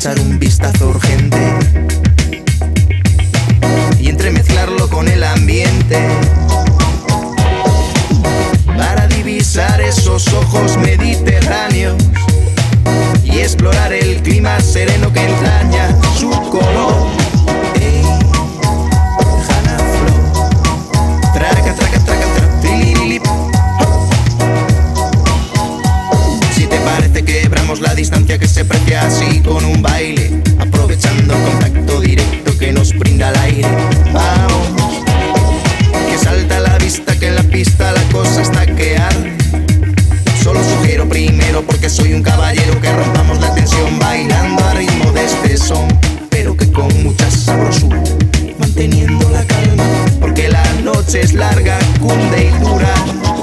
echar un vistazo urgente y entremezclarlo con el ambiente para divisar esos ojos mediterráneos y explorar el clima sereno que entraña su color. Traca, traca, traca, traca, trililip. Si te parece quebramos la distancia que se precia así con un baile, aprovechando el contacto directo que nos brinda el aire. Vamos, que salta a la vista que en la pista la cosa está que arde. Solo sugiero primero, porque soy un caballero, que rompamos la tensión bailando a ritmo de este son, pero que con mucha sabrosura, manteniendo la calma, porque la noche es larga, cunde y dura.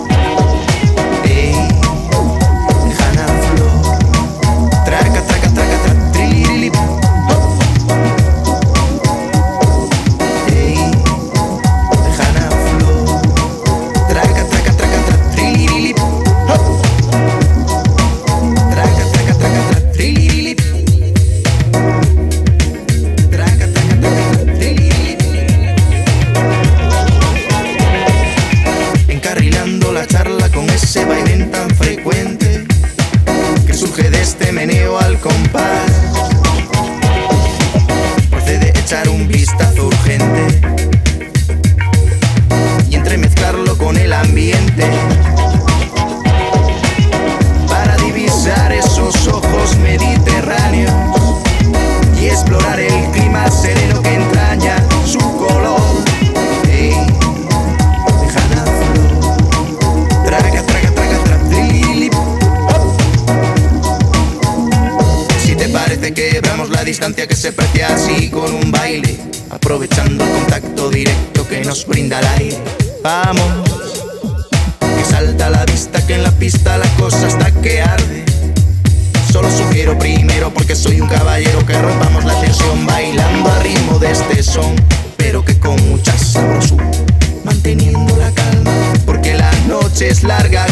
Déjala flow. Traca, traca, traca, traca, trililip. Déjala flow. Traca, traca, traca, traca, trililip. Traca, traca, traca, traca, trililip. Traca, traca, traca, traca, trililip. Encarrilando la charla con ese vaivén tan frecuente que surge de este meneo al compás. Procede a echar un vistazo urgente y entremezclarlo con el ambiente para divisar esos ojos mediterráneos y explorar el clima sereno que entraña su color. Déjala flow. Traca, traca, traca, traca, trililip. Si te parece quebramos la distancia que se precia así con un baile, aprovechando el contacto directo que nos brinda el aire. Vamos, que salta a la vista que en la pista la cosa está que arde. Solo sugiero primero, porque soy un caballero, que rompamos la tensión bailando a ritmo de este son, pero que con mucha sabrosura, manteniendo la calma, porque la noche es larga,